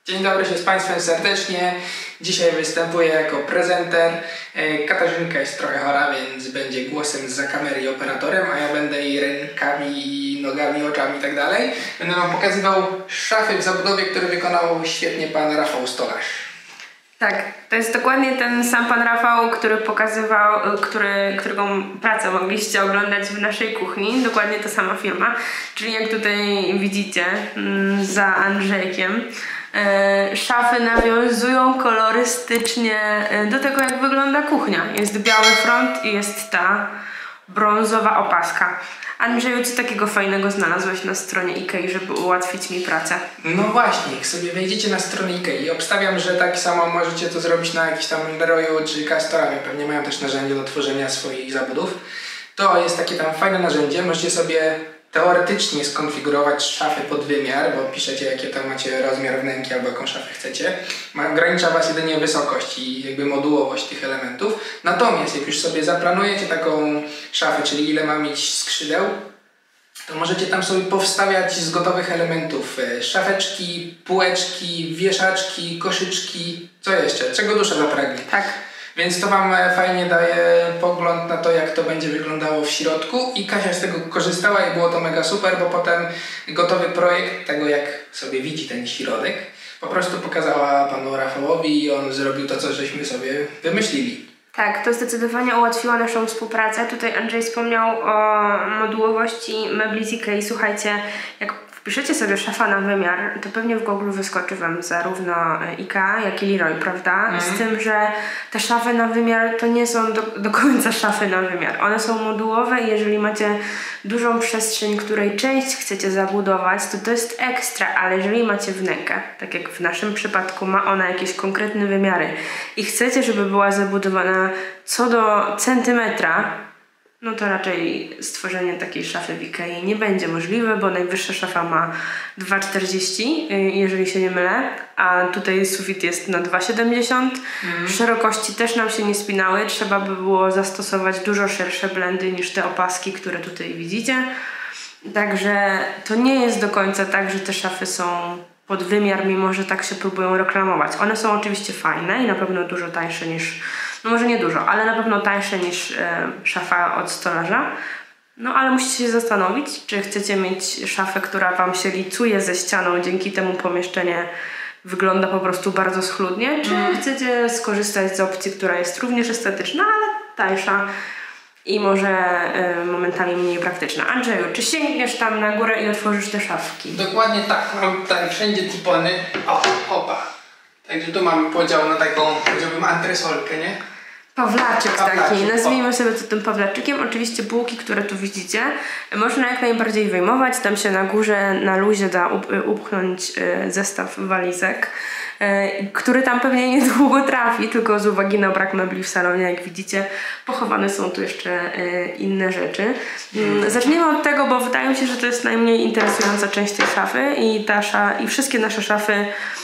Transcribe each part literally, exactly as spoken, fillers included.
Dzień dobry się z Państwem serdecznie. Dzisiaj występuję jako prezenter. Katarzynka jest trochę chora, więc będzie głosem zza kamery i operatorem, a ja będę jej rękami, nogami, oczami i tak dalej. Będę Wam pokazywał szafy w zabudowie, które wykonał świetnie pan Rafał Stolarz. Tak, to jest dokładnie ten sam pan Rafał, który pokazywał, który, którego pracę mogliście oglądać w naszej kuchni. Dokładnie ta sama firma. Czyli jak tutaj widzicie za Andrzejkiem, szafy nawiązują kolorystycznie do tego, jak wygląda kuchnia. Jest biały front i jest ta brązowa opaska. Andrzeju, co takiego fajnego znalazłeś na stronie Ikei, żeby ułatwić mi pracę? No właśnie, jak sobie wejdziecie na stronę Ikei, obstawiam, że tak samo możecie to zrobić na jakiś tam Leroyu czy Castoramie. Pewnie mają też narzędzie do tworzenia swoich zabudów. To jest takie tam fajne narzędzie. Możecie sobie teoretycznie skonfigurować szafę pod wymiar, bo piszecie, jakie tam macie rozmiar wnęki albo jaką szafę chcecie. Ogranicza Was jedynie wysokość i jakby modułowość tych elementów. Natomiast jak już sobie zaplanujecie taką szafę, czyli ile ma mieć skrzydeł, to możecie tam sobie powstawiać z gotowych elementów szafeczki, półeczki, wieszaczki, koszyczki, co jeszcze? Czego dusza zapragnie. Tak. Więc to Wam fajnie daje pogląd na to, jak to będzie wyglądało w środku i Kasia z tego korzystała i było to mega super, bo potem gotowy projekt tego, jak sobie widzi ten środek, po prostu pokazała panu Rafałowi i on zrobił to, co żeśmy sobie wymyślili. Tak, to zdecydowanie ułatwiło naszą współpracę. Tutaj Andrzej wspomniał o modułowości mebli z Ikei. Słuchajcie, jak wpiszecie sobie szafa na wymiar, to pewnie w Google wyskoczy Wam zarówno Ikea, jak i Leroy, prawda? Mm. Z tym, że te szafy na wymiar to nie są do, do końca szafy na wymiar. One są modułowe i jeżeli macie dużą przestrzeń, której część chcecie zabudować, to to jest ekstra, ale jeżeli macie wnękę, tak jak w naszym przypadku ma ona jakieś konkretne wymiary i chcecie, żeby była zabudowana co do centymetra, no to raczej stworzenie takiej szafy w Ikei nie będzie możliwe, bo najwyższa szafa ma dwa czterdzieści, jeżeli się nie mylę, a tutaj sufit jest na dwa siedemdziesiąt. Mm. Szerokości też nam się nie spinały, trzeba by było zastosować dużo szersze blendy niż te opaski, które tutaj widzicie. Także to nie jest do końca tak, że te szafy są pod wymiar, mimo że tak się próbują reklamować. One są oczywiście fajne i na pewno dużo tańsze niż, no może nie dużo, ale na pewno tańsze niż e, szafa od stolarza. No ale musicie się zastanowić, czy chcecie mieć szafę, która Wam się licuje ze ścianą, dzięki temu pomieszczenie wygląda po prostu bardzo schludnie, czy mm. chcecie skorzystać z opcji, która jest również estetyczna, ale tańsza i może y, momentami mniej praktyczna. Andrzeju, czy sięgniesz tam na górę i otworzysz te szafki? Dokładnie tak, mam tutaj wszędzie tipony. O, opa. Także tu mamy podział na taką, powiedziałbym, antresolkę, nie? Pawlaczek taki, Pawlaczek, nazwijmy sobie to tym pawlaczykiem. Oczywiście bułki, które tu widzicie, można jak najbardziej wyjmować. Tam się na górze, na luzie da up upchnąć y, zestaw walizek, y, który tam pewnie niedługo trafi, tylko z uwagi na brak mebli w salonie, jak widzicie, pochowane są tu jeszcze y, inne rzeczy. Y, zacznijmy od tego, bo wydaje mi się, że to jest najmniej interesująca część tej szafy i, ta sza i wszystkie nasze szafy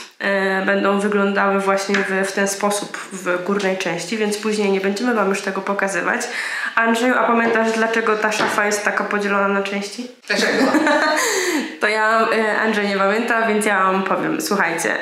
będą wyglądały właśnie w, w ten sposób w górnej części, więc później nie będziemy Wam już tego pokazywać. Andrzeju, a pamiętasz, dlaczego ta szafa jest taka podzielona na części? Dlaczego? To ja, Andrzej nie pamięta, więc ja Wam powiem. Słuchajcie,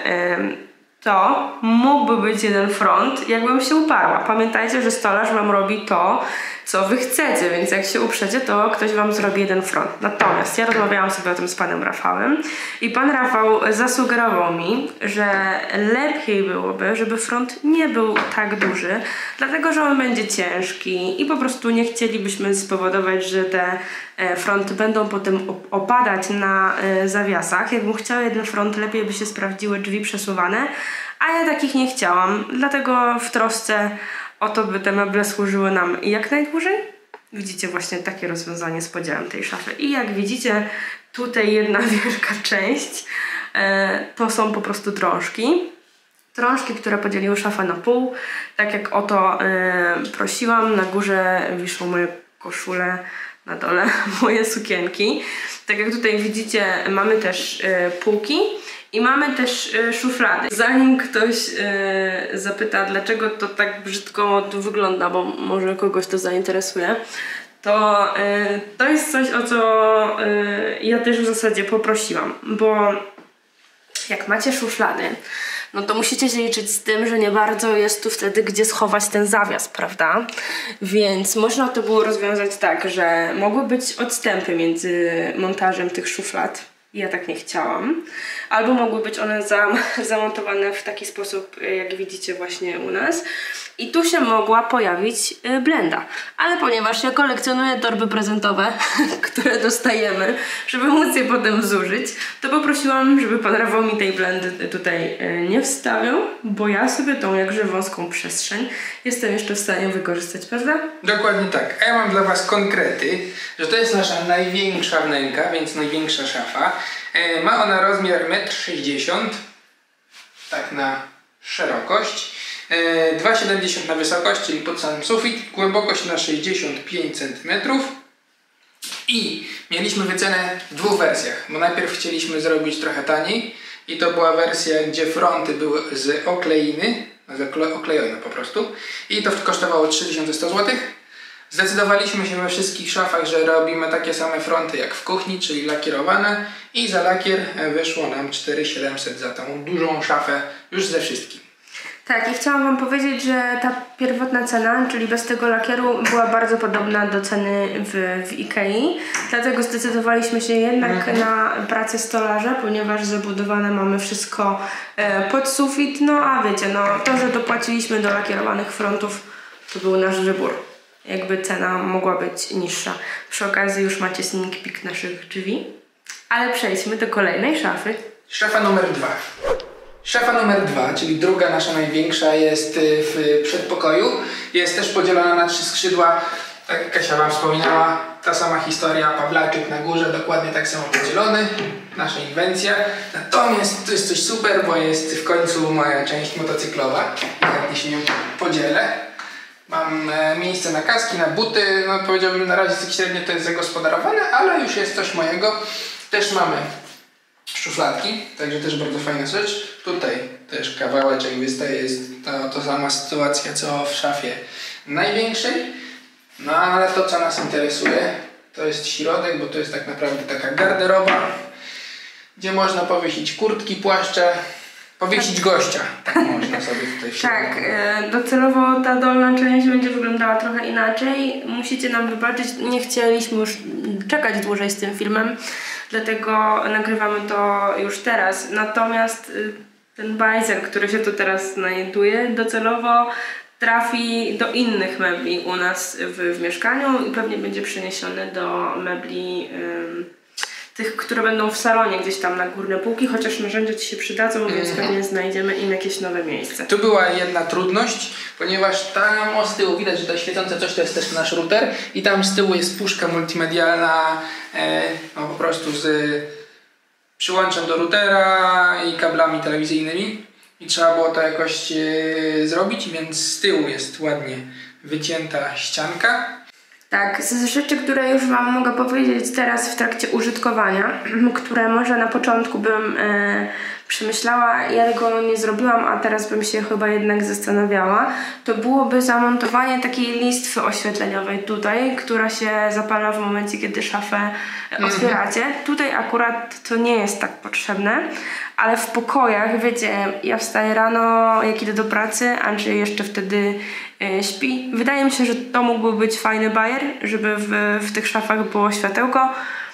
to mógłby być jeden front, jakbym się uparła. Pamiętajcie, że stolarz Wam robi to, co Wy chcecie, więc jak się uprzecie, to ktoś Wam zrobi jeden front. Natomiast ja rozmawiałam sobie o tym z panem Rafałem i pan Rafał zasugerował mi, że lepiej byłoby, żeby front nie był tak duży, dlatego że on będzie ciężki i po prostu nie chcielibyśmy spowodować, że te fronty będą potem opadać na zawiasach. Jakbym chciała jeden front, lepiej by się sprawdziły drzwi przesuwane, a ja takich nie chciałam, dlatego w trosce o to, by te meble służyły nam jak najdłużej. Widzicie właśnie takie rozwiązanie z podziałem tej szafy. I jak widzicie, tutaj jedna wielka część e, to są po prostu drążki. Drążki, które podzieliły szafę na pół. Tak jak o to e, prosiłam, na górze wiszą moje koszule, na dole moje sukienki. Tak jak tutaj widzicie, mamy też e, półki. I mamy też y, szuflady. Zanim ktoś y, zapyta, dlaczego to tak brzydko tu wygląda, bo może kogoś to zainteresuje, to y, to jest coś, o co y, ja też w zasadzie poprosiłam, bo Jak macie szuflady, no to musicie się liczyć z tym, że nie bardzo jest tu wtedy gdzie schować ten zawias, prawda? Więc można to było rozwiązać tak, że mogły być odstępy między montażem tych szuflad. Ja tak nie chciałam. Albo mogły być one zam zamontowane w taki sposób, jak widzicie właśnie u nas. I tu się mogła pojawić y, blenda. Ale ponieważ ja kolekcjonuję torby prezentowe, które dostajemy, żeby móc je potem zużyć, to poprosiłam, żeby pan Rafał mi tej blendy tutaj y, nie wstawiał, bo ja sobie tą jakże wąską przestrzeń jestem jeszcze w stanie wykorzystać, prawda? Dokładnie tak. A ja mam dla was konkrety, że to jest nasza największa wnęka, więc największa szafa. E, ma ona rozmiar metr sześćdziesiąt m, tak na szerokość. dwa przecinek siedemdziesiąt na wysokość, czyli pod sam sufit, głębokość na sześćdziesiąt pięć centymetrów i mieliśmy wycenę w dwóch wersjach, bo najpierw chcieliśmy zrobić trochę taniej i to była wersja, gdzie fronty były z okleiny, z oklejone po prostu i to kosztowało trzy tysiące sto złotych. Zdecydowaliśmy się we wszystkich szafach, że robimy takie same fronty jak w kuchni, czyli lakierowane i za lakier wyszło nam cztery tysiące siedemset za tą dużą szafę już ze wszystkim. Tak, i chciałam wam powiedzieć, że ta pierwotna cena, czyli bez tego lakieru, była bardzo podobna do ceny w, w Ikei. Dlatego zdecydowaliśmy się jednak mhm. na pracę stolarza, ponieważ zabudowane mamy wszystko e, pod sufit. No a wiecie, no to, że dopłaciliśmy do lakierowanych frontów, to był nasz wybór. Jakby cena mogła być niższa. Przy okazji już macie sneak peek naszych drzwi. Ale przejdźmy do kolejnej szafy. Szafa numer dwa. Szafa numer dwa, czyli druga nasza największa, jest w przedpokoju. Jest też podzielona na trzy skrzydła. Tak jak Kasia wam wspominała, ta sama historia, Pawlaczyk na górze, dokładnie tak samo podzielony. Nasza inwencja. Natomiast to jest coś super, bo jest w końcu moja część motocyklowa. I chętnie się nią podzielę. Mam e, miejsce na kaski, na buty. No powiedziałbym, na razie tak średnio to jest zagospodarowane, ale już jest coś mojego. Też mamy szufladki, także też bardzo fajna rzecz. Tutaj też kawałeczek wystaje, jest to, to sama sytuacja co w szafie największej. No ale to, co nas interesuje, to jest środek, bo to jest tak naprawdę taka garderoba, gdzie można powiesić kurtki, płaszcze, powiesić gościa. Tak można sobie tutaj w Tak, e, docelowo ta dolna część będzie wyglądała trochę inaczej. Musicie nam wybaczyć, nie chcieliśmy już czekać dłużej z tym filmem, dlatego nagrywamy to już teraz. Natomiast ten bajzer, który się tu teraz znajduje, docelowo trafi do innych mebli u nas w, w mieszkaniu i pewnie będzie przeniesiony do mebli ym, tych, które będą w salonie gdzieś tam na górne półki, chociaż narzędzia ci się przydadzą, więc mm. pewnie znajdziemy im jakieś nowe miejsce. Tu była jedna trudność, ponieważ tam o z tyłu widać, że to świecące coś to jest też nasz router i tam z tyłu jest puszka multimedialna, e, no po prostu z przyłączem do routera i kablami telewizyjnymi i trzeba było to jakoś e, zrobić, więc z tyłu jest ładnie wycięta ścianka. Tak, z rzeczy, które już wam mogę powiedzieć teraz w trakcie użytkowania, które może na początku bym e, przemyślała, ja tego nie zrobiłam, a teraz bym się chyba jednak zastanawiała, to byłoby zamontowanie takiej listwy oświetleniowej tutaj, która się zapala w momencie, kiedy szafę otwieracie. Mm-hmm. Tutaj akurat to nie jest tak potrzebne, ale w pokojach, wiecie, ja wstaję rano, jak idę do pracy, Andrzej jeszcze wtedy e, śpi. Wydaje mi się, że to mógłby być fajny bajer, żeby w, w tych szafach było światełko.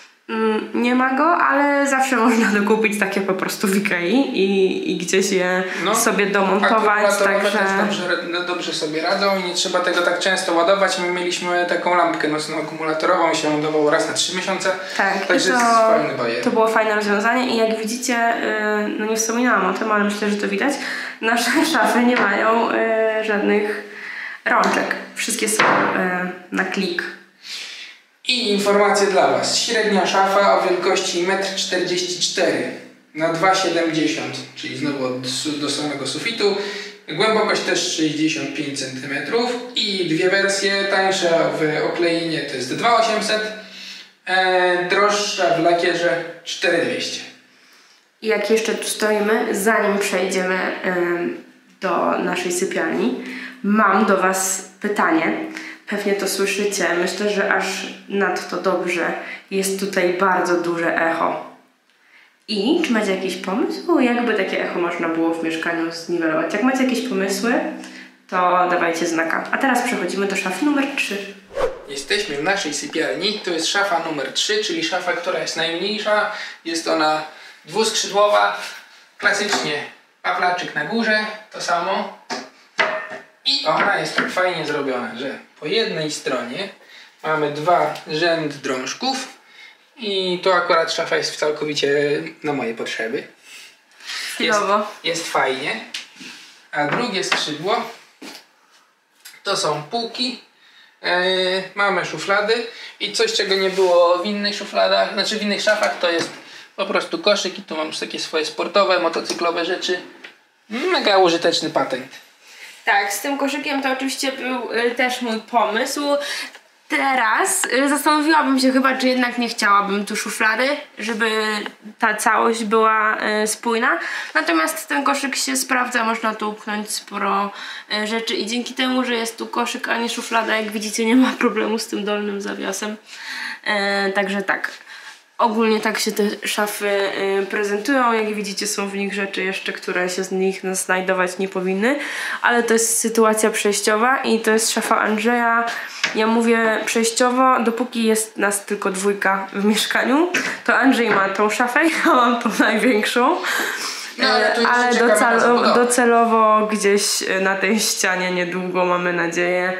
Mm, nie ma go, ale zawsze można dokupić takie po prostu w Ikei i, i gdzieś je no, sobie domontować. Także też dobrze, dobrze sobie radzą i nie trzeba tego tak często ładować. My mieliśmy taką lampkę nocną akumulatorową, się ładowało raz na trzy miesiące. Tak, także to, jest fajny bajer. To było fajne rozwiązanie i jak widzicie, yy, no nie wspominałam o tym, ale myślę, że to widać, nasze szafy nie mają yy, żadnych rączek. Wszystkie są yy, na klik. I informacje dla was. Średnia szafa o wielkości metr czterdzieści cztery na dwa przecinek siedemdziesiąt, czyli znowu od, do samego sufitu. Głębokość też sześćdziesiąt pięć centymetrów i dwie wersje. Tańsza w okleinie to jest dwa tysiące osiemset, e, droższa w lakierze cztery tysiące dwieście. I jak jeszcze tu stoimy, zanim przejdziemy y, do naszej sypialni, mam do was pytanie. Pewnie to słyszycie. Myślę, że aż nadto dobrze. Jest tutaj bardzo duże echo. I czy macie jakiś pomysł, jakby takie echo można było w mieszkaniu zniwelować? Jak macie jakieś pomysły, to dawajcie znaka. A teraz przechodzimy do szafy numer trzy. Jesteśmy w naszej sypialni. To jest szafa numer trzy, czyli szafa, która jest najmniejsza. Jest ona dwuskrzydłowa. Klasycznie pawlaczyk na górze, to samo. I ona jest tak fajnie zrobiona, że po jednej stronie mamy dwa rzędy drążków. I to akurat szafa jest całkowicie na moje potrzeby. Jest, jest fajnie. A drugie skrzydło to są półki. Yy, mamy szuflady i coś, czego nie było w innych szufladach, znaczy w innych szafach, to jest po prostu koszyk i tu mam już takie swoje sportowe, motocyklowe rzeczy. Mega użyteczny patent. Tak, z tym koszykiem to oczywiście był y, też mój pomysł. Teraz y, zastanowiłabym się chyba, czy jednak nie chciałabym tu szuflady, żeby ta całość była y, spójna. Natomiast ten koszyk się sprawdza, można tu upchnąć sporo y, rzeczy i dzięki temu, że jest tu koszyk, a nie szuflada, jak widzicie, nie ma problemu z tym dolnym zawiasem. Y, także tak. Ogólnie tak się te szafy y, prezentują. Jak widzicie, są w nich rzeczy jeszcze, które się z nich znajdować nie powinny. Ale to jest sytuacja przejściowa i to jest szafa Andrzeja. Ja mówię przejściowo, dopóki jest nas tylko dwójka w mieszkaniu, to Andrzej ma tą szafę, ja mam tą największą. No, ale tu ale docelo, docelowo gdzieś na tej ścianie niedługo, mamy nadzieję,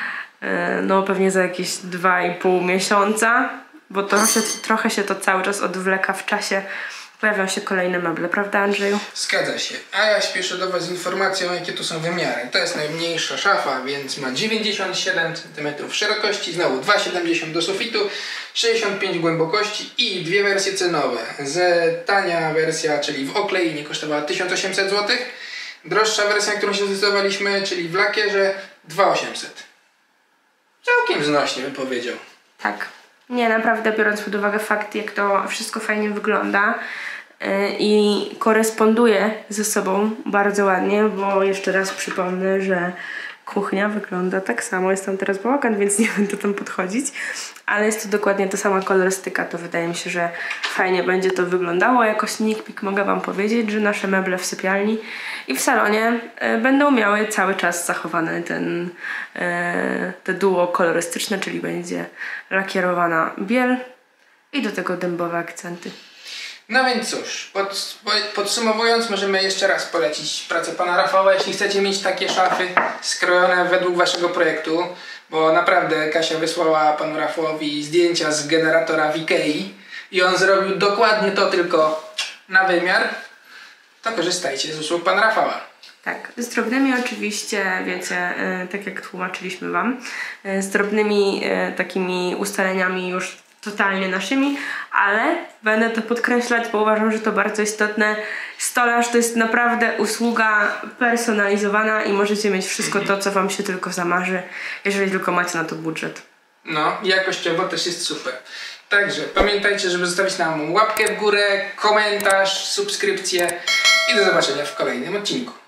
no pewnie za jakieś dwa i pół miesiąca. Bo trochę, trochę się to cały czas odwleka w czasie. Pojawią się kolejne meble, prawda, Andrzeju? Zgadza się. A ja śpieszę do Was z informacją, jakie tu są wymiary. To jest najmniejsza szafa, więc ma dziewięćdziesiąt siedem centymetrów szerokości, znowu dwa siedemdziesiąt do sufitu, sześćdziesiąt pięć głębokości i dwie wersje cenowe. Z tania wersja, czyli w okleinie, kosztowała tysiąc osiemset złotych. Droższa wersja, na którą się zdecydowaliśmy, czyli w lakierze, dwa tysiące osiemset. Całkiem znośnie, bym powiedział. Tak. Nie, naprawdę, biorąc pod uwagę fakt, jak to wszystko fajnie wygląda yy, i koresponduje ze sobą bardzo ładnie, bo jeszcze raz przypomnę, że kuchnia wygląda tak samo. Jest tam teraz bałagan, więc nie będę tam podchodzić, ale jest to dokładnie ta sama kolorystyka, to wydaje mi się, że fajnie będzie to wyglądało. Jako sneak peek mogę Wam powiedzieć, że nasze meble w sypialni i w salonie y, będą miały cały czas zachowany ten y, te duo kolorystyczne, czyli będzie lakierowana biel i do tego dębowe akcenty. No więc cóż, pod, podsumowując, możemy jeszcze raz polecić pracę pana Rafała. Jeśli chcecie mieć takie szafy skrojone według waszego projektu, bo naprawdę Kasia wysłała panu Rafałowi zdjęcia z generatora w Ikei i on zrobił dokładnie to, tylko na wymiar, to korzystajcie z usług pana Rafała. Tak, z drobnymi oczywiście, wiecie, yy, tak jak tłumaczyliśmy Wam, yy, z drobnymi yy, takimi ustaleniami już totalnie naszymi, ale będę to podkreślać, bo uważam, że to bardzo istotne. Stolarz to jest naprawdę usługa personalizowana i możecie mieć wszystko to, co Wam się tylko zamarzy, jeżeli tylko macie na to budżet. No, jakościowo też jest super. Także pamiętajcie, żeby zostawić nam łapkę w górę, komentarz, subskrypcję i do zobaczenia w kolejnym odcinku.